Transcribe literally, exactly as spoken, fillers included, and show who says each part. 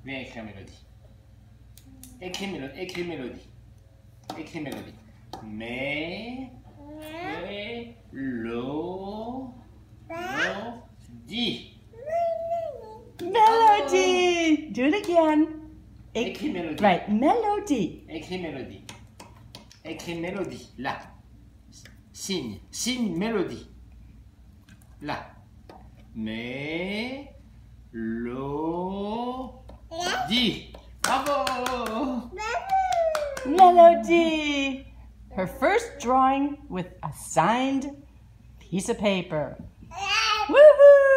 Speaker 1: Viens écrire mélodie. Écris mélodie. Écris mélodie. Écris mélodie. Mé, mé, lo, lo, di.
Speaker 2: Melody. Do it again.
Speaker 1: Écris mélodie.
Speaker 2: Right, melody.
Speaker 1: Écris mélodie. Écris mélodie. Là. Signe. Signe mélodie. Là. Mé, lo, di. Bravo!
Speaker 2: Melody. Her first drawing with a signed piece of paper. Woohoo!